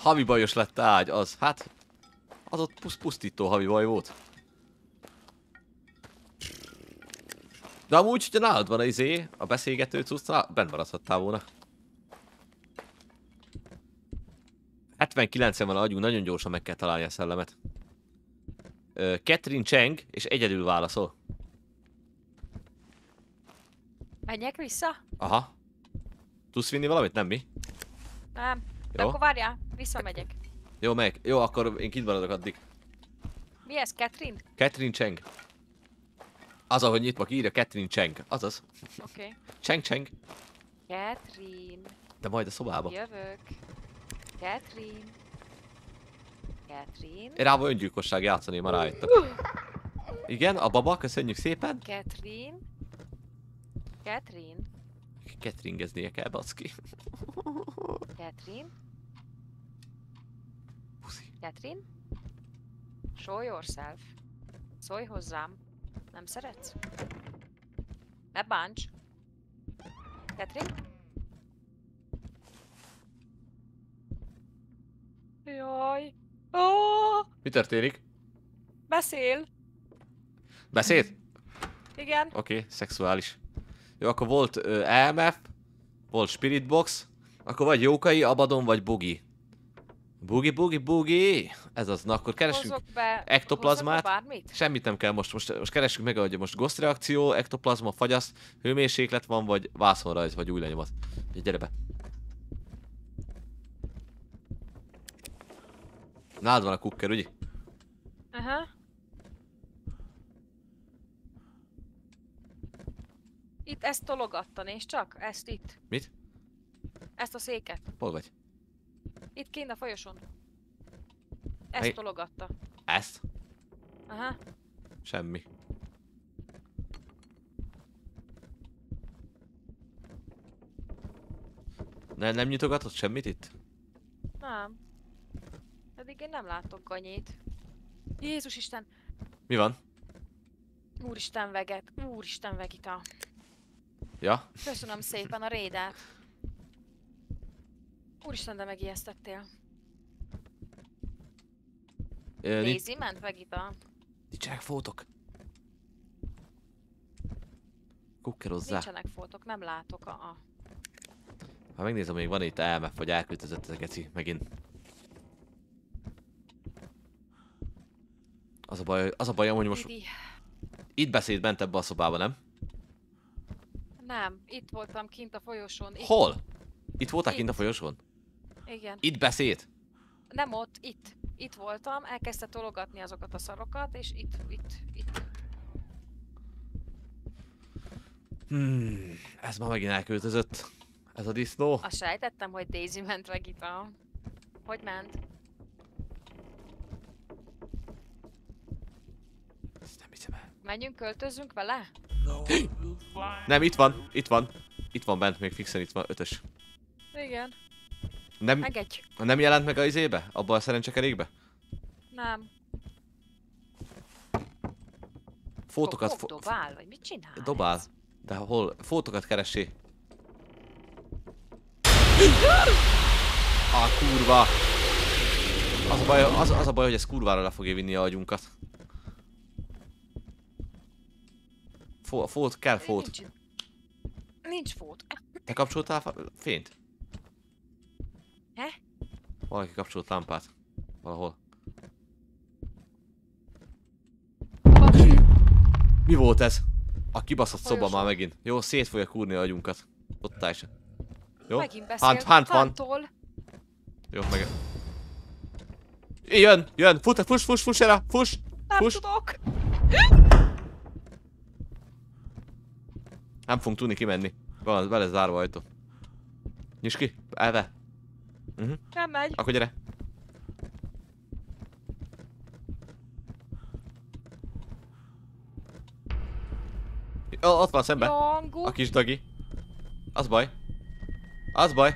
Havi bajos lett ágy, az. Hát, az ott pusztító havi baj volt. De amúgy, hogyha nálad van a beszélgető cucc, benn maradhattál volna. 79-en van a agyunk, nagyon gyorsan meg kell találni a szellemet. Catherine Cheng, és egyedül válaszol. Menjek vissza? Aha. Tudsz vinni valamit? Nem mi? Nem. De Jó. akkor várjál, visszamegyek. Jó, megyek. Jó, akkor én kint maradok addig. Mi ez, Catherine? Catherine Cheng. Az, ahogy nyitva írja, Catherine Cheng. Azaz. Oké. Okay. Cheng Cheng. Catherine. De majd a szobába. Jövök. Catherine. Catherine. Én rában öngyilkosság játszani, már rájöttek. Igen, a baba, köszönjük szépen. Catherine. Catherine. Catringeznie kell, baszki. Catherine. Puszi. Catherine. Show yourself. Szólj hozzám. Nem szeretsz? Ne bánts. Catherine. Jaj. Oh, Mi történik? beszél. Beszéd? Igen. Oké, szexuális. Jó, akkor volt EMF, volt Spirit Box, akkor vagy Jókai, Abaddon, vagy Bugi. Bugi. Ez az, na akkor keressünk ektoplazmát. Bármit? Semmit nem kell most keressük meg, hogy most ghost reakció, ektoplazma, fagyaszt, hőmérséklet van, vagy vászonrajz, vagy új lenyomat. Gyere be. Nálad van a kukker, ugye? Aha. Itt ezt tologatta, nézd csak, ezt itt. Mit? Ezt a széket. Hol vagy? Itt kint a folyosón. Ezt Hey. tologatta. Ezt? Aha. Semmi. Nem nyitogatott semmit itt? Nem. Pedig én nem látok ganyét. Jézus Isten! Mi van? Úristen veget. Úristen vegita. Ja? Köszönöm szépen a rédet. Úristen, de megijesztettél. Daisy ment vegita. Nincsenek fótok. Kukkerozzá. Nincsenek fotók, nem látok a... Ha megnézem, még van itt elmef, vagy elköltözött ez a geci, megint. Az a baj, hogy most Didi. itt beszéd bent ebbe a szobába, nem? Nem, itt voltam kint a folyosón. Itt. Hol? Itt voltál Itt. kint a folyosón? Igen. Itt beszéd? Nem ott, itt. Itt voltam, elkezdte tologatni azokat a szarokat, és itt. Ez már megint elköltözött. Ez a disznó. Azt sejtettem, hogy Daisy ment vegita. Hogy ment? Ezt nem hiszem el. Menjünk, költözzünk vele? Nem, itt van. Itt van bent, még fixen itt van, 5-ös. Igen. Nem, Engedj. nem jelent meg a izébe? Abba a szerencsekerékbe? Nem. Fótokat... Dobál, vagy mit csinál? Dobál. ez? De hol? Fótokat keressé. Kurva! Az a baj, hogy ez kurvára le fogja vinni a agyunkat. Fót, kell fót. Nincs fót. Te kapcsoltál fényt? He? Valaki kapcsolt lámpát. Valahol. Mi volt ez? A kibaszott szoba már megint. Jó, szét fogja kúrni a agyunkat. Ott is. Jó? Megint beszél. Hunt van. Jó, meg... Jön! Fuss erre! Fuss! Nem tudok! Nem fogunk tudni kimenni. Van, be lesz zárva ajtó. Nyisd ki! Elve! Nem megy. Akkor gyere! Ott van szembe! Jangu. A kis dagi. Az baj. Az baj.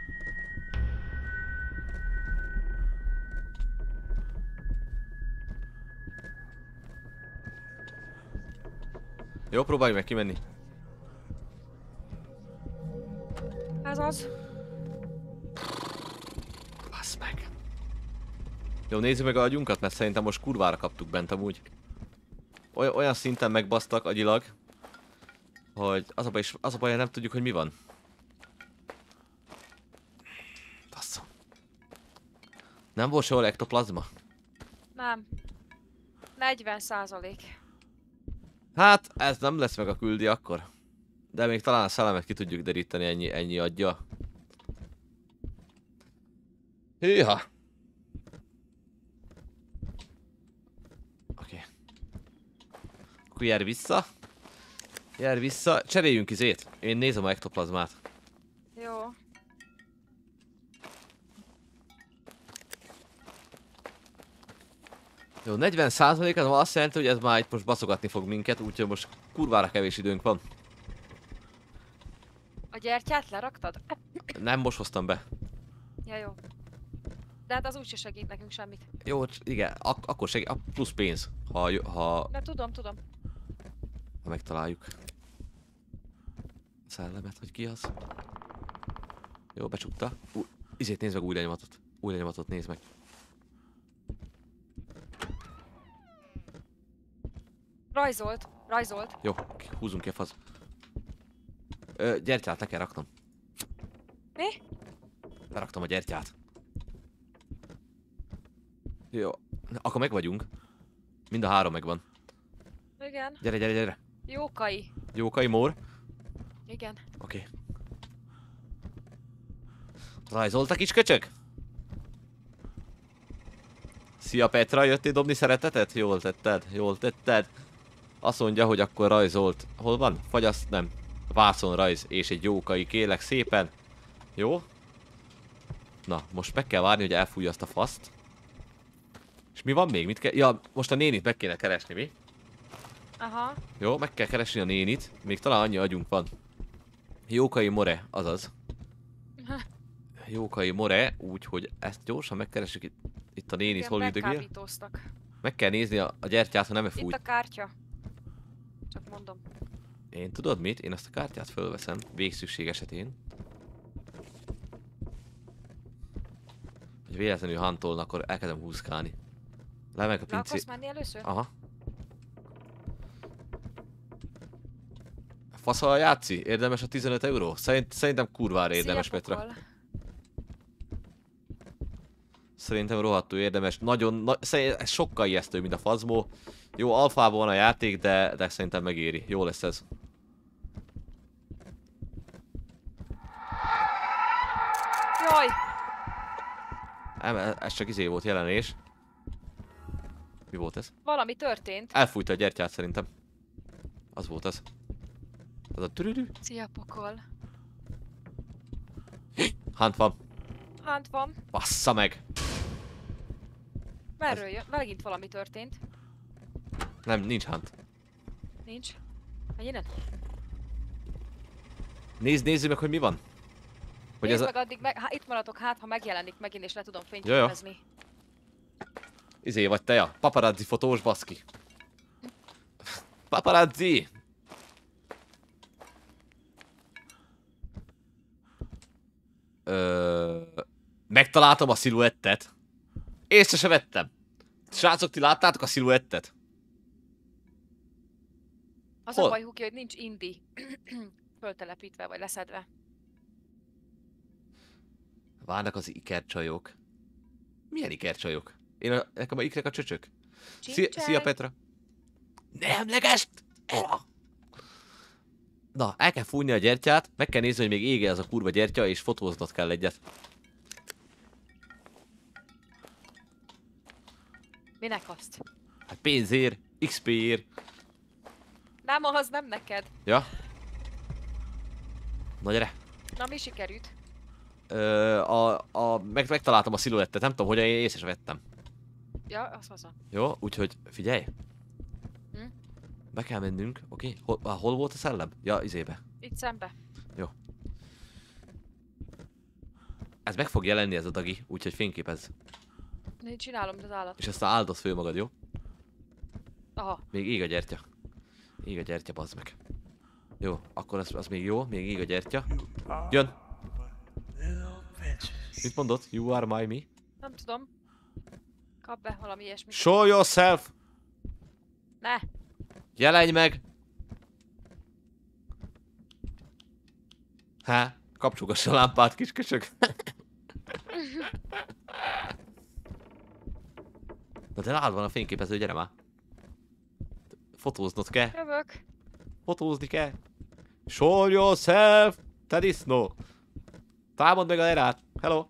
Jó, próbálj meg kimenni. Ez az. Basz meg. Jó, nézzük meg a agyunkat, mert szerintem most kurvára kaptuk bent amúgy. Olyan szinten megbasztak agyilag, hogy az a baj, nem tudjuk, hogy mi van. Basszom. Nem volt sehol ektoplazma? Nem. 40%. Hát, ez nem lesz meg a küldi akkor. De még talán a szellemet ki tudjuk deríteni ennyi adja. Hűha! Oké. Akkor jár vissza. Jár vissza. Cseréljünk izét. Én nézem a ektoplazmát. Jó. Jó, 40%-az azt jelenti, hogy ez már itt most baszogatni fog minket, úgyhogy most kurvára kevés időnk van. A gyertyát leraktad? Nem, most hoztam be. Ja, jó. De hát az úgyse segít nekünk semmit. Jó, igen, akkor segít, plusz pénz, ha De tudom. megtaláljuk. Szellemet, hogy ki az. Jó, becsukta. Izét nézd meg, új lenyomatot. Új lenyomatot nézd meg. Rajzolt. Jó, húzunk ki a fasz. Gyertyát le kell raknom. Mi? Leraktam a gyertyát. Jó, akkor meg vagyunk. Mind a három megvan. Igen. Gyere. Jókai. Jókai mór. Igen. Oké. Rajzoltak is köcsök? Szia Petra, jöttél dobni szeretetet? Jól tetted. Azt mondja, hogy akkor rajzolt. Hol van? Fagyaszt? Nem. Vászonrajz és egy jókai, kérlek szépen. Jó? Na, most meg kell várni, hogy elfújja azt a faszt. És mi van még? Mit kell? Ja, most a nénit meg kéne keresni, mi? Aha. Jó, meg kell keresni a nénit. Még talán annyi agyunk van. Jókai more, azaz. Jókai more, úgyhogy ezt gyorsan megkeressük itt a nénit, hol üldögél. Megkábítóztak. Meg kell nézni a gyertyát, ha nem Itt fújt. a kártya. Csak mondom. Én tudod mit? Én azt a kártyát fölveszem, végszükség esetén. Hogy véletlenül hantolna, akkor elkezdem húzkálni. Le meg a Le akarsz pincé... menni először? Aha. Faszal játszi? Érdemes a 15 euró? Szerintem kurvára érdemes, Szia, Petra. pokol. Szerintem rohadtul érdemes. Ez sokkal ijesztő, mint a Fazmo. Jó, alfában van a játék, de szerintem megéri. Jó lesz ez. Jaj! Ez csak izé volt jelenés. Mi volt ez? Valami történt. Elfújta a gyertyát szerintem. Az volt az. Az a türürű. Szia, pokol. Hunt van. Hánt van. Bassza meg! Merről jön? Megint valami történt. Nem, nincs hunt. Nincs. Menj innen. Nézzük meg, hogy mi van. Hogy Nézd ez meg addig, itt maradok, hát ha megjelenik megint és le tudom Jaja. fényképezni. Izé vagy teja. Paparazzi fotós, baszki. Paparazzi! Megtaláltam a sziluettet. Észre se vettem. Srácok, ti láttátok a sziluettet? Az Hol? a baj, Huki, hogy nincs indi föltelepítve vagy leszedve. Várnak az ikercsajok. Milyen ikercsajok? Nekem a ikrek a csöcsök. Csincsány. Szia Petra. Nem legest! Na, el kell fújni a gyertyát, meg kell nézni, hogy még ége ez a kurva gyertya, és fotóznod kell egyet. Minek azt? Hát pénzért, XP-ért. Nem, az nem neked. Ja. Na gyere. Na, mi sikerült? Megtaláltam a sziluettet, nem tudom, hogyan én észre sem vettem. Ja, az haza. Jó, úgyhogy figyelj. Hm? Be kell mennünk, oké? Hol volt a szellem? Ja, izébe. Itt szembe. Jó. Ez meg fog jelenni ez a dagi, úgyhogy fényképezz. Én csinálom az állat. És aztán áldoz föl magad, jó? Aha. Még ég a gyertya. Ég a gyertya, bazd meg. Jó, akkor az még jó, még ég a gyertya. Jön! Mit mondott? You are my me? Nem tudom. Kap be valami ilyesmit. Show yourself! Ne! Jelenj meg! Há, kapcsolgass a lámpát, kis köcsög. Na de nálad van a fényképező, gyere már. Fotóznod kell. Jövök. Fotózni kell. Show yourself! Te disznó! Támad meg a erát! Hello!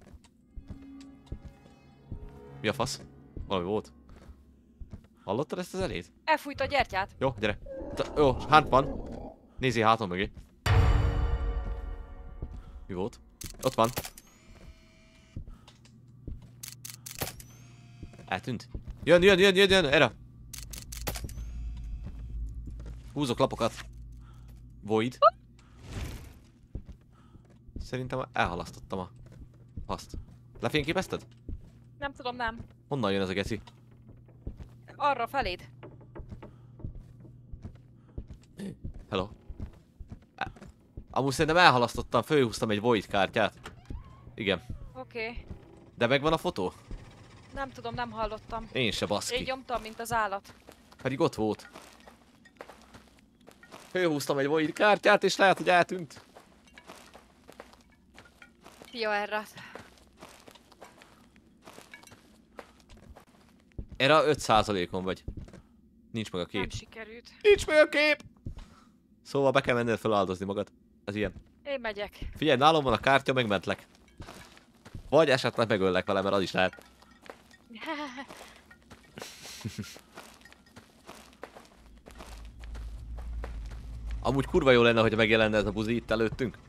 Mi a fasz? Valami volt. Hallottad ezt az elét? Elfújta a gyertyát. Jó, gyere. Jó, hánt van. Nézzél hátam mögé. Mi volt? Ott van. Eltűnt. Jön, erre. Húzok lapokat. Void. Szerintem elhalasztottam a faszt. Lefényképezted? Nem tudom, nem. Honnan jön ez a geci? Arra feléd. Hello. Amúgy szerintem elhalasztottam, fölhúztam egy Void kártyát. Igen. Oké. De megvan a fotó? Nem tudom, nem hallottam. Én se, baszki. Én nyomtam, mint az állat. Pedig ott volt. Fölhúztam egy Void kártyát, és lehet, hogy eltűnt. Szia, Errat. Erre 5%-on vagy. Nincs meg a Nem kép. sikerült. Nincs meg a kép! Szóval be kell menned feláldozni magad. Ez ilyen. Én megyek. Figyelj, nálam van a kártya, megmentlek. Vagy esetleg megöllek vele, mert az is lehet. Amúgy kurva jó lenne, hogy megjelenne ez a buzi itt előttünk.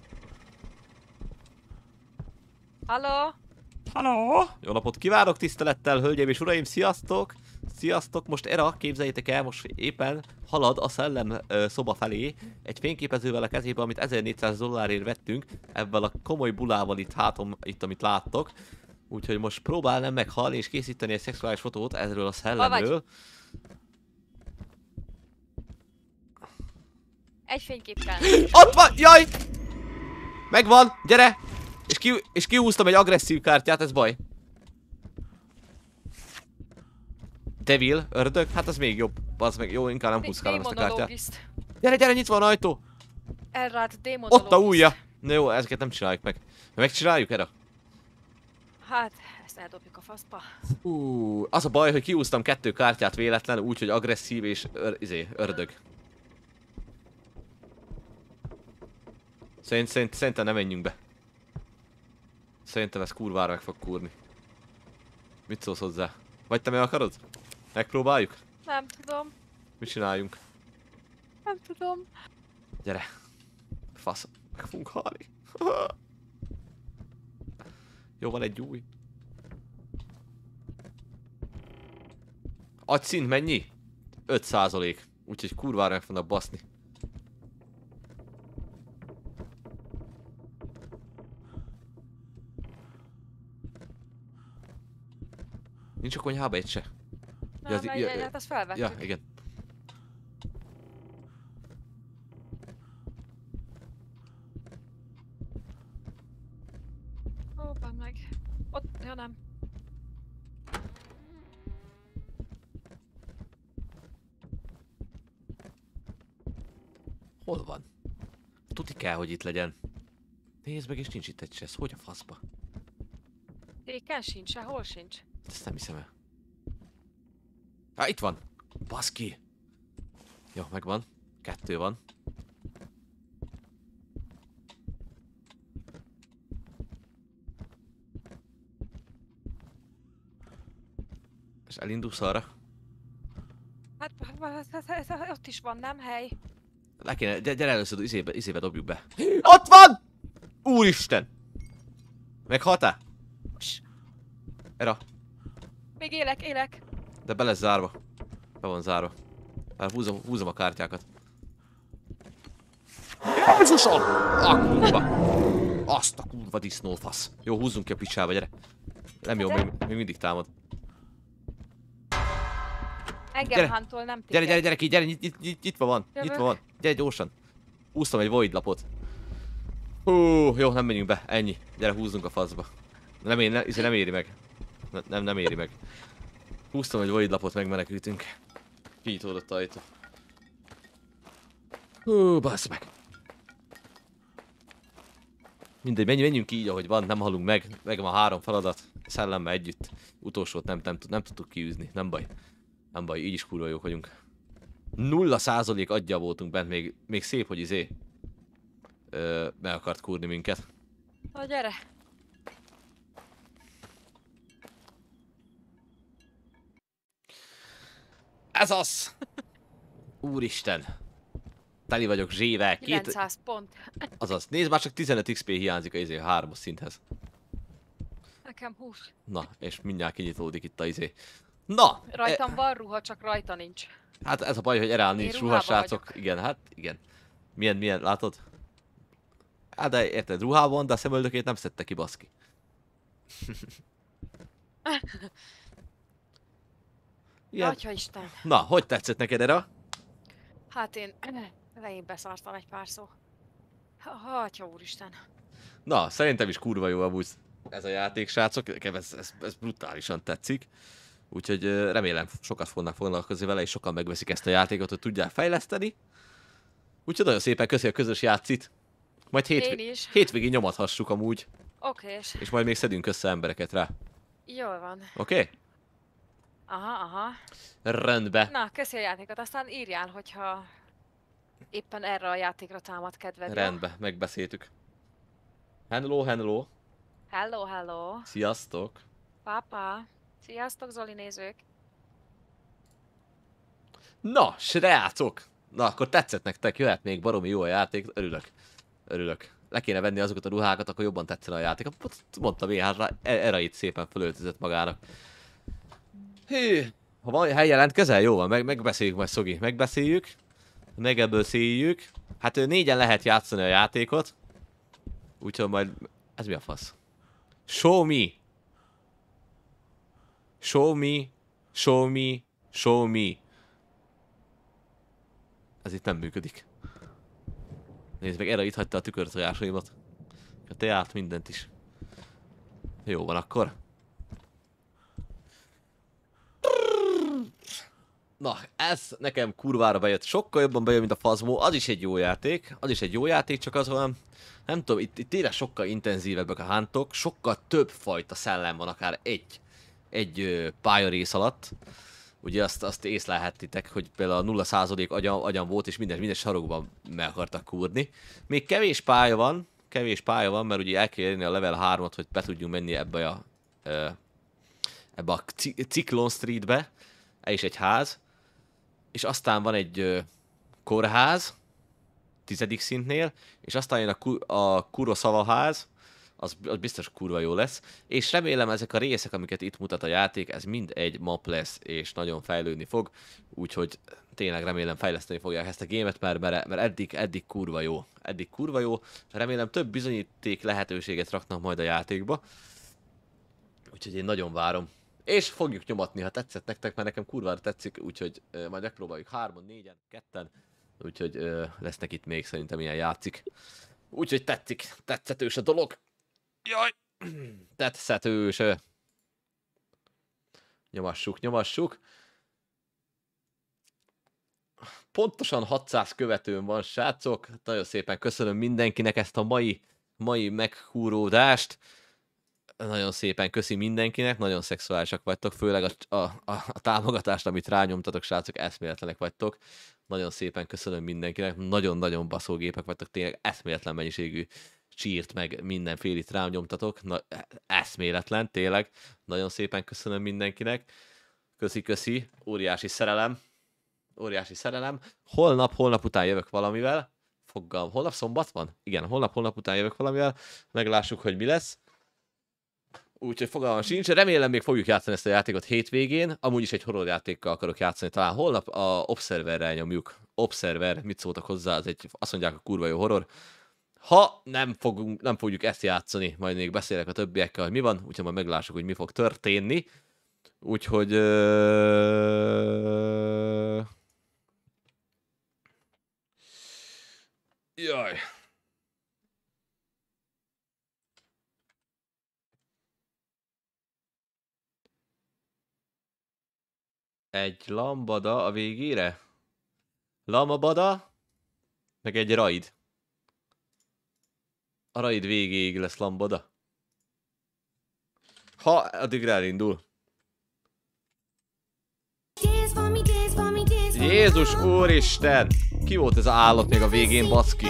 Halló? Halló! Jó napot kívánok, tisztelettel, hölgyeim és uraim, sziasztok! Sziasztok, most Era, képzeljétek el, most éppen halad a szellem szoba felé egy fényképezővel a kezében, amit $1400 vettünk, ebben a komoly bulával itt hátom, itt amit láttok. Úgyhogy most próbálnám meghalni és készíteni egy szexuális fotót erről a szellemről. Egy fénykép kell. Ott van! Jaj! Megvan! Gyere! És kihúztam egy agresszív kártyát, ez baj. Devil, ördög? Hát az még jobb. Bazd meg, jó, inkább nem húzkálom ezt a kártyát. Gyere, nyitva van ajtó! Errat, démonologist. Ott a ujja! Na jó, ezeket nem csináljuk meg. Megcsináljuk erre? Hát, ezt eldobjuk a faszba. Az a baj, hogy kihúztam 2 kártyát véletlen, úgyhogy agresszív és ördög. Szerintem nem menjünk be. Szerintem ez kurvára meg fog kúrni. Mit szólsz hozzá? Vagy te meg akarod? Megpróbáljuk? Nem tudom. Mit csináljunk? Nem tudom. Gyere. Fasz. Meg fogunk halni. Jó, van egy új. Agyszint mennyi? 5%. Úgyhogy kurvára meg fognak baszni. Nincs a konyhába egy se. Nem, hát azt felvettük. Ja, igen. Ó, meg. Ott, ja nem. Hol van? Tuti kell, hogy itt legyen. Nézd meg, és nincs itt egy se. Hogy a faszba? Téken sincs, sehol sincs. Ezt nem hiszem el. Itt van. Baszki. Jó, megvan. 2 van. És elindulsz arra? Hát, ott is van, nem hely? Le kéne, gyere először, izébe dobjuk be. Ott van! Úristen! Meghaltál? Era. Még élek. De be lesz zárva. Be van zárva. Már húzom a kártyákat. Jézusom! A kurva! Azt a kurva disznófasz. Jó, húzzunk ki a picsába, gyere. Nem jó, még mindig támad. Engem hántól, nem téged. Gyere, gyere, nyitva van. Jövök. Nyitva van. Gyere gyorsan. Húztam egy Void lapot. Hú, jó, nem menjünk be, ennyi. Gyere, húzzunk a faszba. Nem éri meg. Nem éri meg. Húztam egy void lapot, megmenekültünk. Kinyitódott ajtó. Hú, bassz meg. Mindegy, menjünk így, ahogy van, nem halunk meg. Meg van 3 feladat, szellemmel együtt. Utolsót nem tudtuk kiűzni, nem baj. Nem baj, így is kurva jók vagyunk. 0% aggyal voltunk bent, még szép, hogy meg akart kúrni minket. Na gyere! Ez az! Úristen! Teli vagyok zsével. 900 pont. Azaz, nézd, már csak 15 XP hiányzik a 3-as szinthez. Nekem 20. Na, és mindjárt kinyitódik itt a Na! Rajtam van ruha, csak rajta nincs. Hát ez a baj, hogy erre nincs ruha, srácok. vagyok. Igen, hát igen. Milyen, látod? Hát de érted, ruhában, de a szemöldökét nem szedte ki, baszki. Atyaisten. Na, hogy tetszett neked erre? Hát én elején beszartam egy pár szó. Atya úristen. Na, szerintem is kurva jó amúgy ez a játék, srácok. Nekem ez brutálisan tetszik. Úgyhogy remélem sokat fognak foglalkozni vele, és sokan megveszik ezt a játékot, hogy tudják fejleszteni. Úgyhogy nagyon szépen köszi a közös játszit. Majd hétvégén nyomathassuk amúgy. Okés. És majd még szedünk össze embereket rá. Jól van. Oké? Aha. Rendben. Na, köszi a játékot, aztán írjál, hogyha éppen erre a játékra támad kedved. Rendben, megbeszéltük. Hello. Hello. Sziasztok. Pápa. Sziasztok, Zoli nézők. Na, srácok! Na, akkor tetszett nektek, jöhet még baromi jó a játék, örülök. Le kéne venni azokat a ruhákat, akkor jobban tetszene a játék. Mondtam én, hát erre itt szépen fölöltözött magának. Hű, ha van hely jelentkezel, jó van, megbeszéljük majd, Szogi, megbeszéljük. Megbeszéljük. Hát 4-en lehet játszani a játékot. Úgyhogy majd... Ez mi a fasz? Show me. Ez itt nem működik. Nézd meg, erre itt hagyta a tükörtojásaimat. A teát, mindent is. Jó van akkor. Na, ez nekem kurvára bejött. Sokkal jobban bejött, mint a Phasmo. Az is egy jó játék. Csak az olyan... Nem tudom, itt tényleg sokkal intenzívebbek a huntok. Sokkal több fajta szellem van, akár egy pályarész alatt. Ugye azt észlelhettitek, hogy például a 0% agyam volt, és minden sarokban meg akartak kúrni. Még kevés pálya van, mert ugye el kell érni a level 3-at, hogy be tudjunk menni ebbe a Cyclone Streetbe. Ez is egy ház. És aztán van egy kórház, 10. szintnél, és aztán jön a Kurosawa ház, az biztos kurva jó lesz, és remélem ezek a részek, amiket itt mutat a játék, ez mind egy map lesz, és nagyon fejlődni fog, úgyhogy tényleg remélem fejleszteni fogják ezt a gémet, mert eddig kurva jó, remélem több bizonyíték lehetőséget raknak majd a játékba, úgyhogy én nagyon várom. És fogjuk nyomatni, ha tetszett nektek, mert nekem kurvára tetszik, úgyhogy majd megpróbáljuk 3-on, 4-en, 2-en, úgyhogy lesznek itt még szerintem ilyen játszik. Úgyhogy tetszetős a dolog. Jaj! Tetszetős. Nyomassuk. Pontosan 600 követőm van, srácok. Nagyon szépen köszönöm mindenkinek ezt a mai meghúródást. Nagyon szépen köszi mindenkinek, nagyon szexuálisak vagytok, főleg a támogatást, amit rányomtatok, srácok, eszméletlenek vagytok. Nagyon szépen köszönöm mindenkinek, nagyon-nagyon baszógépek vagytok, tényleg eszméletlen mennyiségű csírt, meg mindenfélit rányomtatok. Eszméletlen, tényleg. Nagyon szépen köszönöm mindenkinek. Köszi, óriási szerelem. Holnap után jövök valamivel. Holnap szombat van? Igen, holnap után jövök valamivel. Meglássuk, hogy mi lesz. Úgyhogy fogalmam sincs, remélem még fogjuk játszani ezt a játékot hétvégén, amúgy is egy horror játékkal akarok játszani, talán holnap a Observerrel nyomjuk. Observer, mit szóltak hozzá, ez azt mondják, a kurva jó horror. Ha nem fogjuk ezt játszani, majd még beszélek a többiekkel, hogy mi van, úgyhogy majd meglássuk, hogy mi fog történni. Úgyhogy... Jaj. Egy lambada a végére. Lambada. Meg egy raid. A raid végéig lesz lambada. Ha addigra elindul. Jézus úristen! Ki volt ez az állat még a végén, baszki?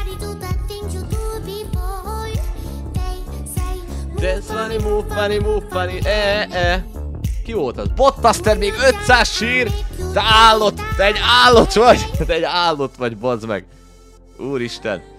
Dance funny, move funny, move funny, Ki volt az? Botbuster még 500 sír! Te állat! Te egy állat vagy! Te egy állat vagy, bazd meg! Úristen!